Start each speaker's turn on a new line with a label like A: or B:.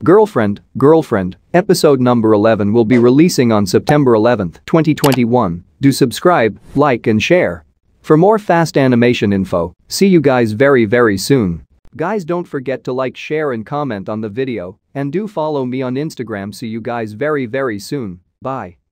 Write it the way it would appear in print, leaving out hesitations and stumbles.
A: Girlfriend, episode number 11 will be releasing on September 11th, 2021. Do subscribe, like and share. For more fast animation info, see you guys very soon. Guys, don't forget to like, share and comment on the video, and do follow me on Instagram. See you guys very soon. Bye.